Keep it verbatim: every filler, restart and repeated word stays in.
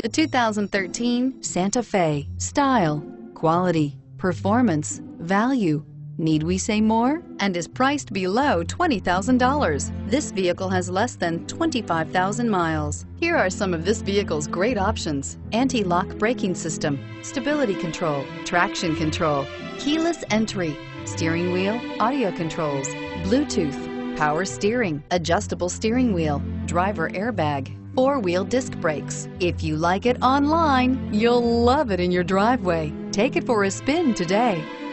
The two thousand thirteen Santa Fe. Style, quality, performance, value. Need we say more? And is priced below twenty thousand dollars. This vehicle has less than twenty-five thousand miles. Here are some of this vehicle's great options: anti-lock braking system, stability control, traction control, keyless entry, steering wheel audio controls, Bluetooth, power steering, adjustable steering wheel, driver airbag, four-wheel disc brakes. If you like it online, you'll love it in your driveway. Take it for a spin today.